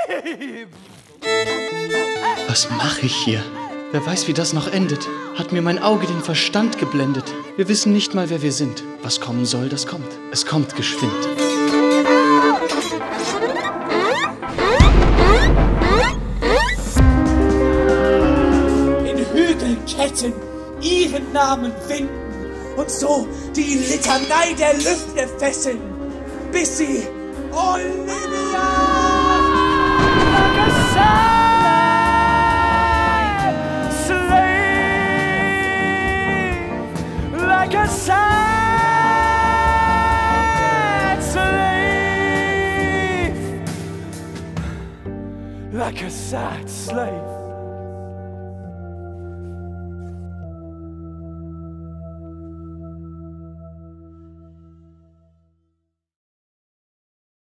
Was mache ich hier? Wer weiß, wie das noch endet. Hat mir mein Auge den Verstand geblendet. Wir wissen nicht mal, wer wir sind. Was kommen soll, das kommt. Es kommt geschwind. In Hügelketten ihren Namen finden und so die Litanei der Lüfte fesseln, bis sie Olivia! Like a sad slave, like a sad slave.